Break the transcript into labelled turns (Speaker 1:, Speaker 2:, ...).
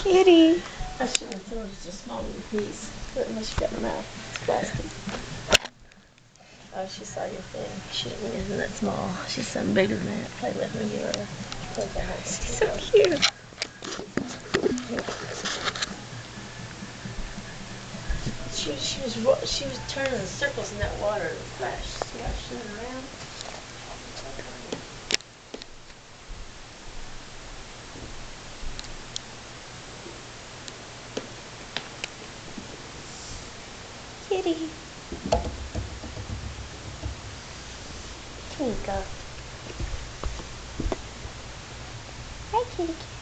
Speaker 1: Kitty.
Speaker 2: I should have thrown just a small little piece. But unless you got in the mouth, it's plastic. Oh, she saw your thing. She isn't that small. She's something bigger than that. Play with me, give her a play with her.
Speaker 1: She's so cute.
Speaker 2: She was turning in circles in that water and splashing around.
Speaker 1: Kitty. Twinkle. Hi, kitty.